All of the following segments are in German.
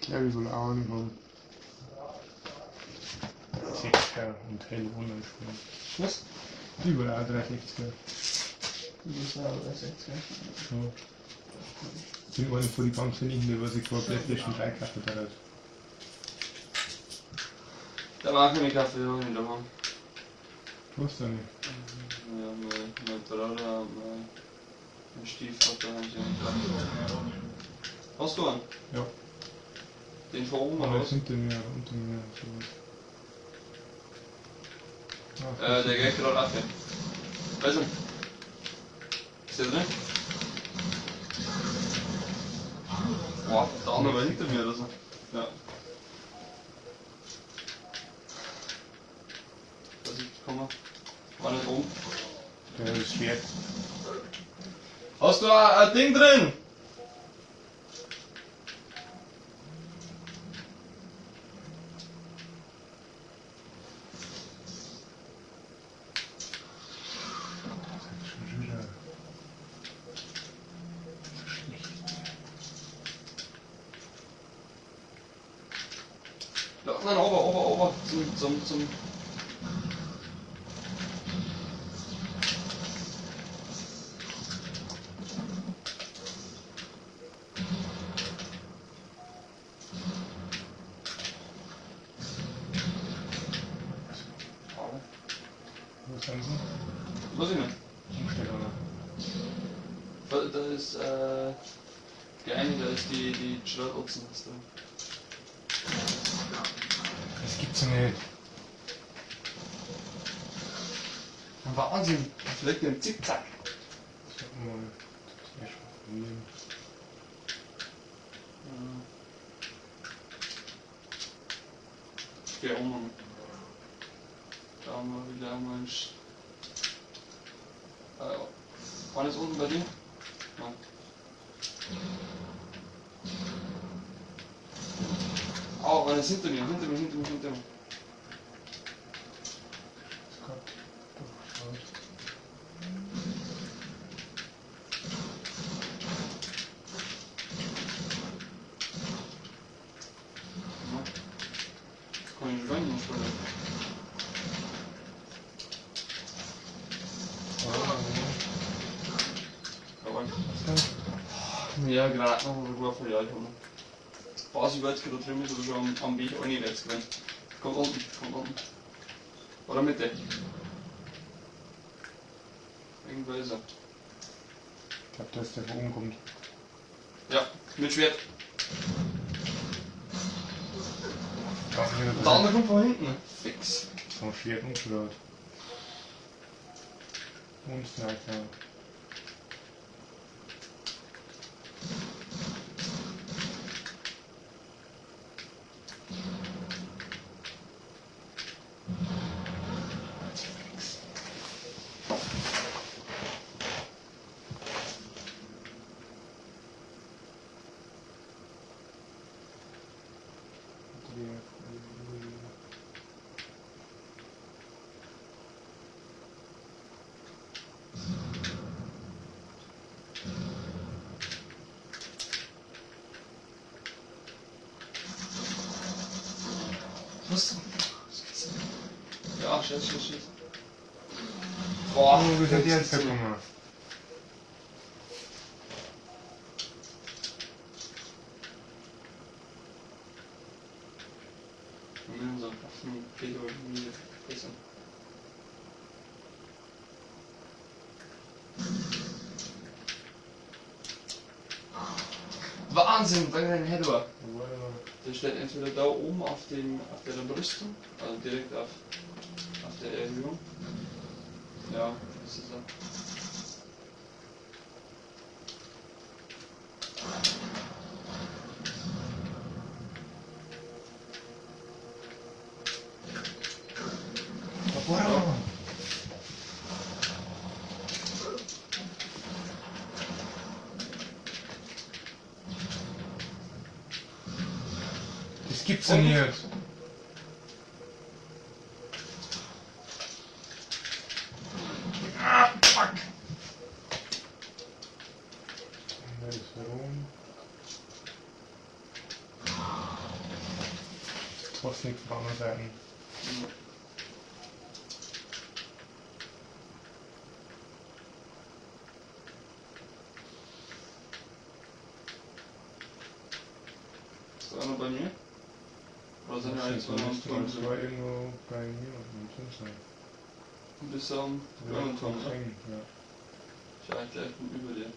Ja, wie soll auch nicht haben. 6er und hell unentspannt. Was? Überall auch 360er. Das ist auch 60. Ja. Ich bin eine von den ganz wenigen, was ich vor PlayStation 3 gekauft habe. Der mag ich Kaffee auch nicht daheim. Was denn? Ja, mein Bruder, mein Stiefvater haben sie einen Kaffee. Hast du einen? Ja. Den von oben oder Aber was? hinter mir, unter mir, sowas. Der geht gerade auf. Also, ist der drin? Boah, der andere war hinter mir oder so. Ja. Da ist gekommen. War nicht oben. Der ist Schwert. Hast du ein Ding drin? Schon wieder. Schlecht. Ja, nein, ober. Zum. Wo sind sie? Weiß ich nicht. Umsteller. Da ist, die eine, da ist die Schleudrotzen drin. Das gibt's ja nicht. Wahnsinn! Vielleicht ein Zickzack. Sag mal, das wäre schon probieren. Geh um. Da haben wir wieder einmal ein Wann ist unten bei dir? Nein. Oh, wann ist hinter mir? Das Gott. Durchschaut. Kann ich nicht rein, muss man. Ja, gerade noch ein guter Verjahr. Basiswärts geht da drüben, ist aber schon am Weg einwärts gewesen. Kommt unten. Oder Mitte. Irgendwo ist er. Ich glaube, dass der von oben kommt. Ja, mit Schwert. Ja, Und der andere kommt von hinten. Fix. vom Schwert umgeschaut. Und Sniper. Was? Ja, scheiß. Boah, Oh, wie sind die jetzt gekommen? So Waffen, Peter irgendwie besser. Wahnsinn, bei deinem Header. Der steht entweder da oben auf der Brüstung, also direkt auf der Erhöhung. Ja, das ist er. Wow. Das gibt's ja nicht. Ah, fuck! Das warum? Fast nicht von der anderen Seite. Ja. Ist da einer bei mir? Oder sind wir jetzt einer am Turm? Das war irgendwo bei mir am Turm sein. Bis am Ja, anderen Turm, ne? ja. Schau ich gleich über dir.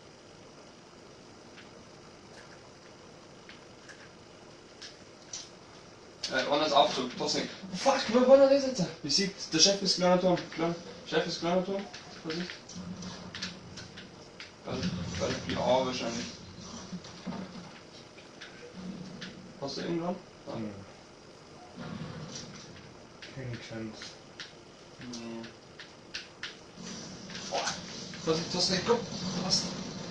Einer ist Aufzug, das nicht. Fuck, wo war der jetzt? Besiegt, der Chef ist kleiner Turm. Chef ist kleiner Turm. Vorsicht. Bei der PA wahrscheinlich. Hast du irgendwann? Ja. Keine Chance. Hm. Oh, Vorsicht, das nicht, komm. Was?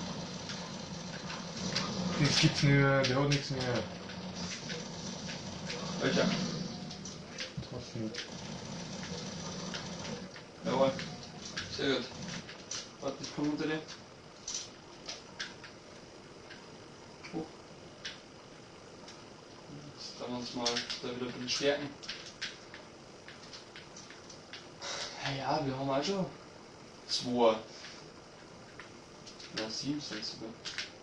Das gibt's nicht mehr, der hat nichts mehr. Welcher? Das nicht. Jawohl. Sehr gut. Warte, ich komme unter dir. Hoch. Jetzt werden wir uns mal da wieder ein bisschen stärken. Ja, wir haben auch schon 2. Na, 7 sind es sogar.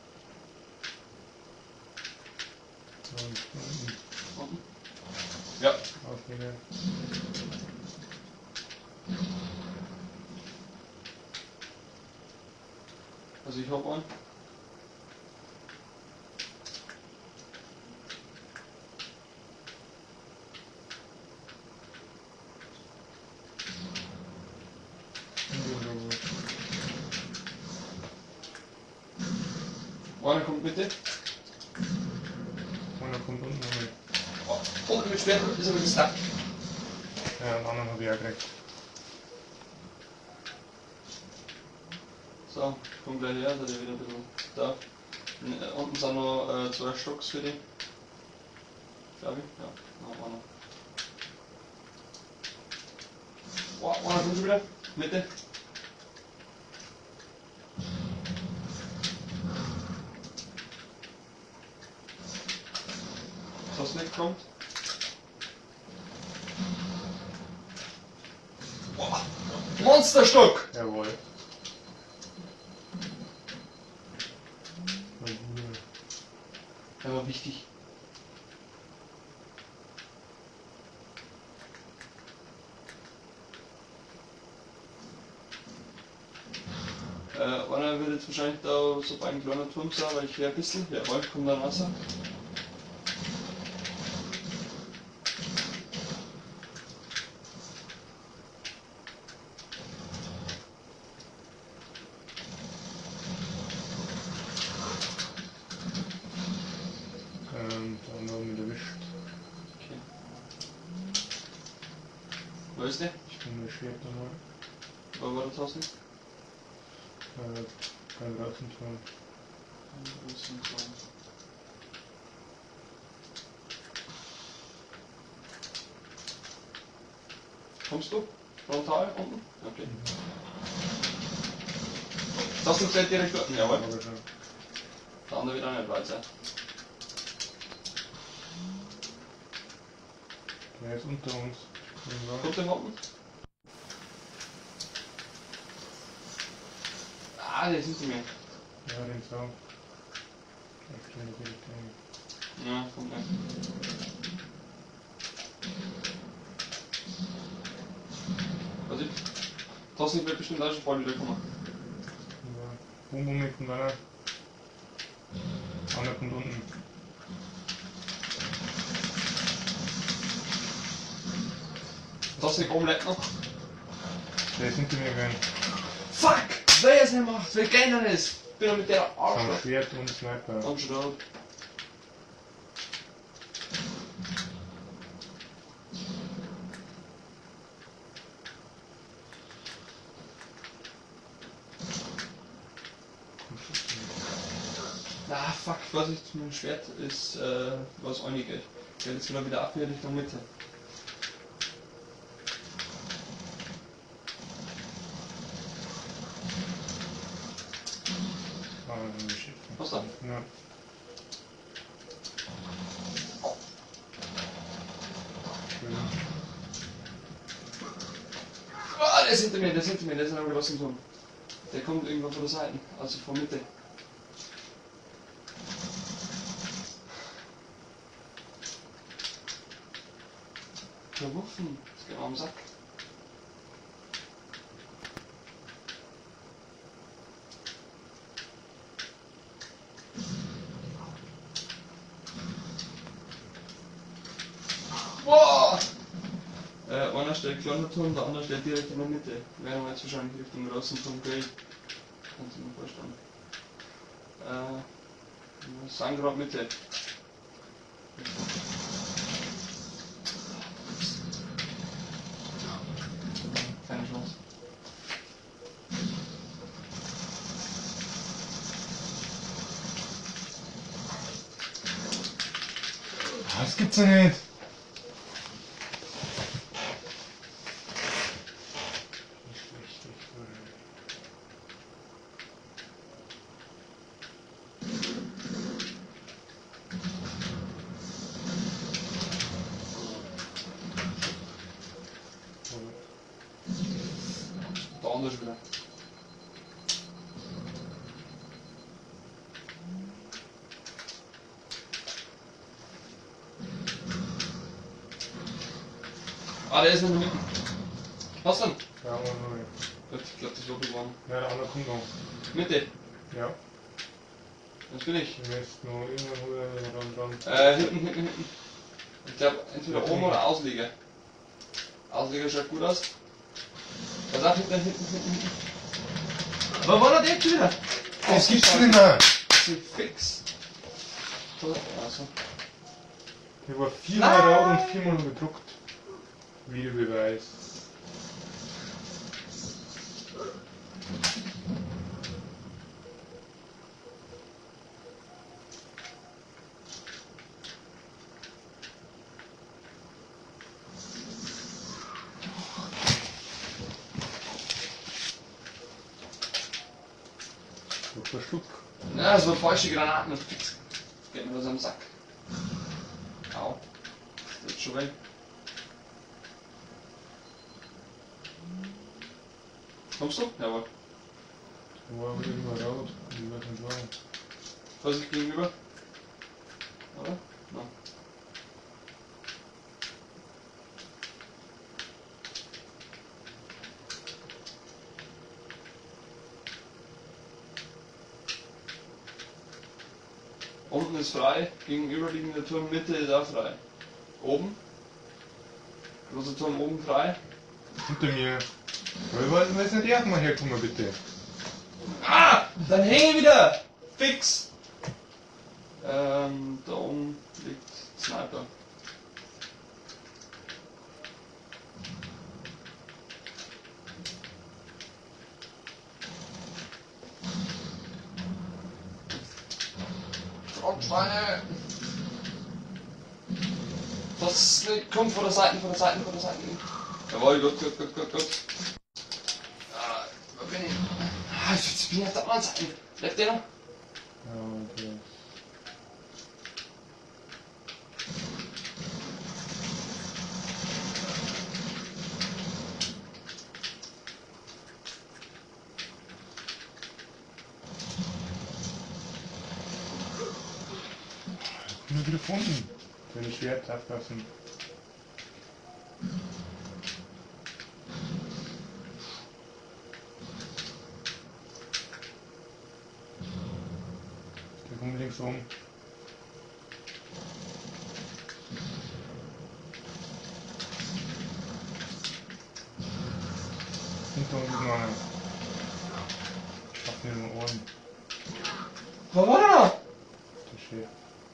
Unten? Ja. Aufnehmen. Also ich hab einen. Einer kommt mit dir. Einer kommt unten rein. Oh, unten mit Schwert ist er mit stuck. Ja, den anderen habe ich auch gekriegt. So, komm gleich her, da ist er wieder ein bisschen da. Unten sind noch 2 Stocks für dich. Glaube ich, ja. Noch einer. Oh, einer kommt schon wieder. Mitte. Das nicht kommt. Oh, Monsterstock! Jawohl. War gut. Der war wichtig. Einer wird jetzt wahrscheinlich da so bei einem kleinen Turm sein, weil ich höre ein bisschen. Jawohl, kommt dann raus. Da haben wir mich erwischt. Okay. Wo ist der? Ich bin mir schwer nochmal. Wo war der Tassen? Beim Außenturm. Kommst du? Frontal unten? Okay. Das ist gleich direkt dort. Jawohl. Aber schon. Der andere wird auch nicht weit sein. Der ist unter uns. Irgendwann. Kommt der unten? Ah, der ist nicht mehr. Ja, den Sau. Ich kann natürlich nicht. Ja, kommt nicht. Also, Tassen wird bestimmt auch schon bald wieder kommen. Ja. Bum Bum mit dem einer. Einer kommt unten. Tassen oben lebt noch. Der ist hinter mir gegangen. Fuck! Wer es nicht macht, wer keiner ist. Bin noch mit der Am Arschloch. Schwert und Sniper. Komm schon da. Ah, fuck, Vorsicht, mein Schwert ist was eingeht. Ich werde jetzt wieder ab hier Richtung Mitte. Ah, shit. Was da? Ja. ist hinter mir, der ist hinter mir, der ist in einem großen Turm. Der kommt irgendwann von der Seite, also von Mitte. Verwuffen, das geht mal am Sack. Wow! Einer steht kleiner Turm, der andere steht direkt in der Mitte. Wären wir jetzt wahrscheinlich Richtung großen Turm gehen. Kannst du mir vorstellen. Wir sind gerade Mitte. Keine Chance. Das gibt's ja nicht. Der andere ist wieder. Ah, der ist in der Mitte. Was denn? Ja, aber neu. Gut, ich glaube, das wird gewonnen. Ja, der andere kommt noch. Mitte. Ja. Das bin ich. Du wirst noch irgendwann dran. Hinten. Ich glaube, entweder oben oder Auslieger. Auslieger schaut gut aus. Was sagt hinten? Aber wo war der jetzt wieder? Es gibt's nicht mehr. Fix. Also. Der war 4-mal rot und 4-mal gedruckt. Videobeweis. Schluck. Ja, das war falsche Granaten. Fix. Geht mir das am Sack. Au. Das ist schon weg. Kommst du? Jawohl. Da war aber irgendwo rot. Ich weiß nicht warum. Vorsicht gegenüber. Oder? Nein. Unten ist frei, gegenüberliegende Turmmitte ist auch frei. Oben. Großer Turm oben frei. Hinter mir. Wir wollten jetzt nicht erstmal herkommen, bitte. Ah! Dann hänge wieder! Fix! Da oben liegt Sniper. Schrottschweine! Das kommt von der Seite. Jawohl, gut. Wo bin ich? Jetzt bin ich auf der anderen Seite. Bleibt der noch? Ja, okay. Nur wieder gefunden. Wenn ich Schwert abpassen. Der kommt links um. Hinter uns ist noch einer. Ich hab den im Ohren. Wo war der noch? Der Chef.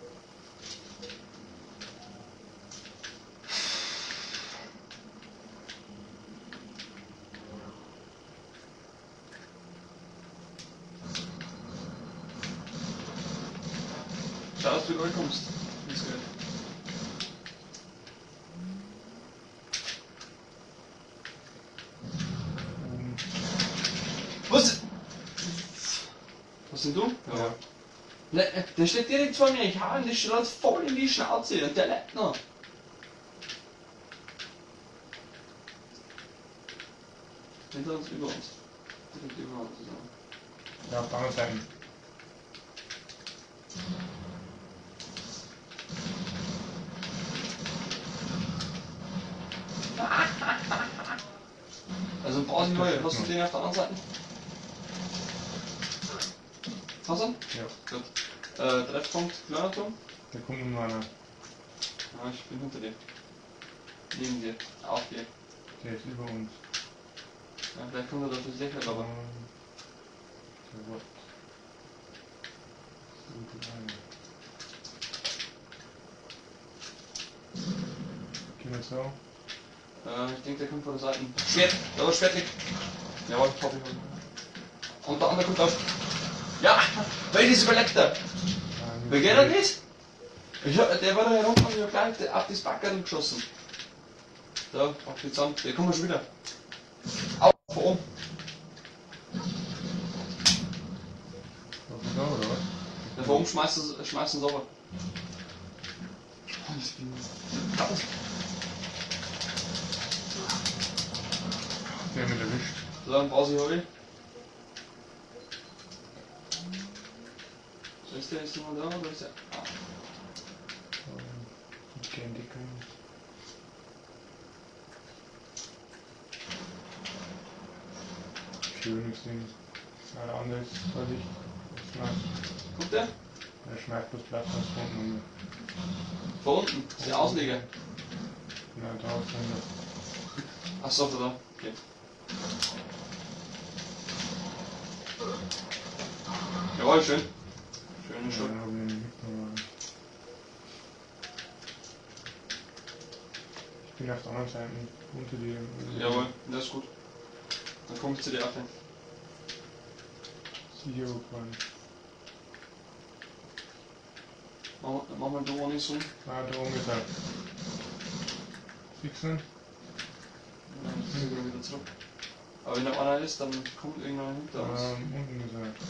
Schau, dass du durchkommst. Ist gut. Was? Was denn du? Ja. Der steht direkt vor mir, ich hau ihm die Schrott voll in die Schnauze und der lebt noch. Hinter uns, über uns. Direkt über uns. So. Ja, auf der anderen Seite. Also brauchen wir, hast du den auf der anderen Seite? Hast du ihn? Ja. Gut. Treffpunkt, kleiner Turm. Da kommt nur einer. Ja, ich bin hinter dir. Neben dir. Auf dir. Der ist über uns. Ja, vielleicht kommt er da für sich weg, aber. Der Wort. Gute Frage. Gehen wir so. Ich denke, der kommt von der Seite. Schwert! Da war Schwert liegt. Jawohl, hab ich. Und der andere kommt auf. Ja! Welches überlebt er? Wer geht er das? Der war da herum und ich hab gleich auf das Backerl geschossen. Da, auf die Zahn. Der kommt schon wieder. Auf, von oben. Da, oder was? Der von oben schmeißt ihn sauber. Ich bin tausend. Der hat mich erwischt. So, dann Pause habe ich. Ist der noch da oder ist der? Ah. Ich gehe in die Köln. Schönes Ding. Ein anderes Vorsicht. Kommt der? Er schmeißt bloß Platz nach unten. Von unten, ist der Ausleger. Na, da ist einer. Achso, da. Okay. Jawohl, schön. Schöne Schuld. Ja, hab ich ihn mitgenommen. Ich bin auf der anderen Seite unter dir. Jawohl, das ist gut. Dann komme ich zu dir auf. Sicher gefahren. Mach mal da nicht so. Ah, da oben ist er. Fixen. Dann gehen wir wieder zurück. Aber wenn da einer ist, dann kommt irgendeiner hinter uns. Unten ist er.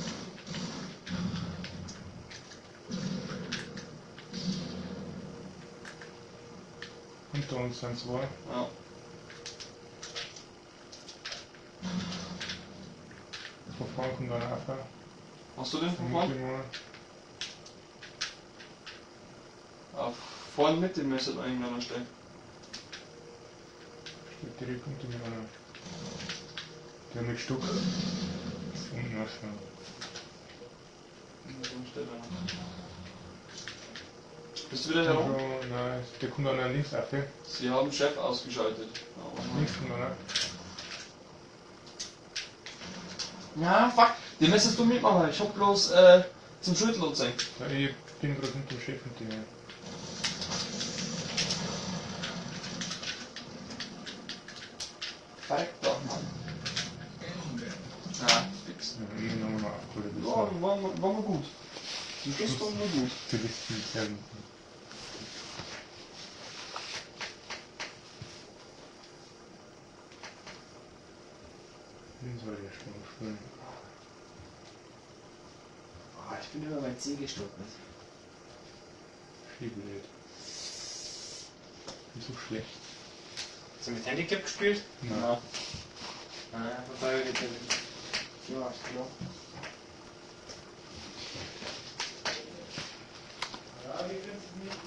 Hinter uns sind zwei. Ja. Von vorne kommt einer Affe. Hast du den von Vorne. vorne? Vorne mit dem müsste irgendeiner stehen. Steht direkt unter mir einer. Der mit Stuck. Ist unten ausschauen. Bist du wieder herum? Nein, der kommt einer links auf. Sie haben Chef ausgeschaltet. Links kommt einer. Ja, fuck, den müsstest du mitmachen. Ich hab bloß zum Schütteln sein. Ja, ich bin gerade hinter dem Chef mit dem. Fuck doch, Mann. Ja, fix. Ja, ich noch mal abgeholt. Ja, war mal gut. Zum Schluss war mal gut. Du bist nicht sehr. Den soll ich erst mal spielen. Oh, ich bin über mein Ziel gestolpert. Schiebelet. Wieso schlecht? Hast du mit Handicap gespielt? Nein. Nein, vorbei geht ja. Ja, ist klar. Ja, wie findest du mich?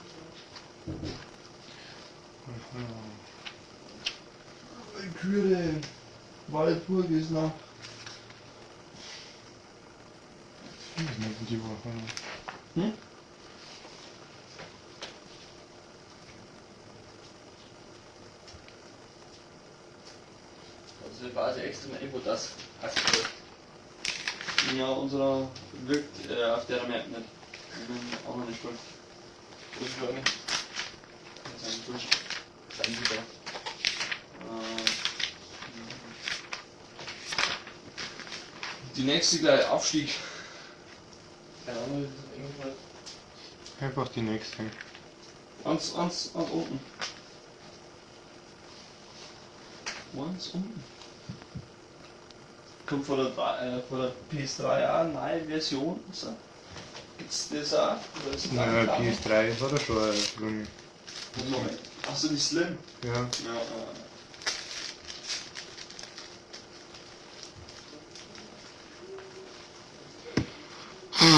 Kühle Waldburg ist noch. Das ist die Woche. Hm? Also war sie extra mal irgendwo das aktuell. Ja, unserer wirkt auf der merkt nicht. Ich bin auch noch nicht gut. Das ist schon nicht. Das ist durch. Dann wieder. Die nächste gleich Aufstieg. Keine Ahnung, das ist irgendwas. Einfach die nächste. Ganz unten. Ganz unten. Kommt von der PS3 an, neue Version. So. Gibt's das auch? Oder ist das Naja, auch klar? PS3 hat er schon eine Slim. Moment. Achso, die Slim. Ja. Ja,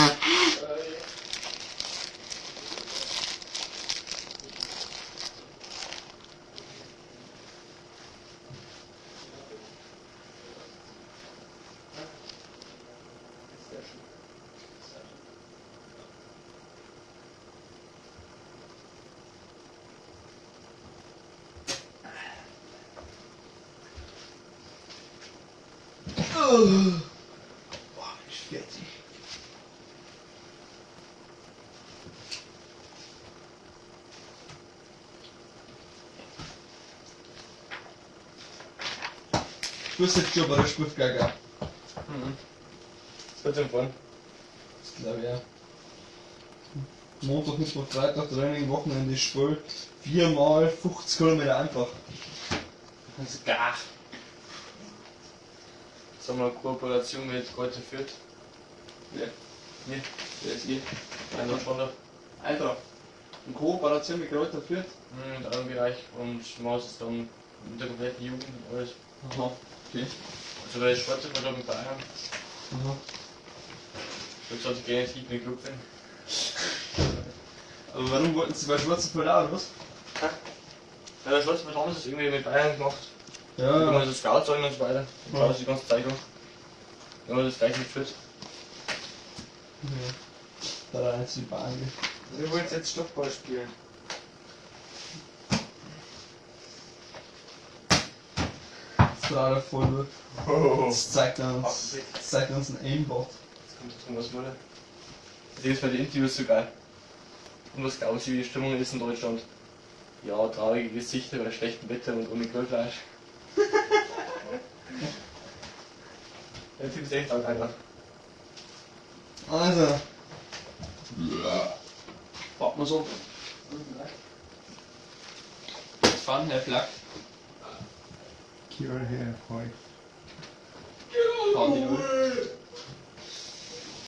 Boah, ich fertig. Ich wusste jetzt schon, aber der Spruch gar gar. Das wird empfohlen. Das glaube ich ja. Montag, Mittwoch, Freitag, Training, Wochenende, Schwul. 4 mal 50 Kilometer einfach. Das ist gar. Jetzt haben wir eine Kooperation mit Goethe Fürth. Ja. Nee, Der ist hier. einer von der. Einfach. In Kooperation mit Kräuter Fürth. In einem Bereich und macht es dann mit der kompletten Jugend und alles. Aha. Okay. Also bei der Schwarze war da mit Bayern. Aha. Ich gesagt, ich gehe nicht mit dem Club hin. Aber warum wollten Sie bei Schwarzen verladen, was? Ja, der Schwarze was anderes irgendwie mit Bayern gemacht. Ja, Ja. Immer so Scouts sagen und so weiter. Und Ja. schaut die ganze Zeit an. Ja, das gleiche mit Fürth. Da hat er eins die Bahn. Wir wollen jetzt Stoffball spielen. Das war voll durch. Oh. Das zeigt uns ein Aimbot. Jetzt kommt das Thomas Müller. Das ist bei den Interviews so geil. Und was glauben Sie, wie die Stimmung ist in Deutschland? Ja, traurige Gesichter bei schlechtem Wetter und ohne Grillfleisch. Der Typ ist echt arg einfach. Also. Warten wir so. Fahren, Herr Flack. Kjell her, Freu. Fahren die durch.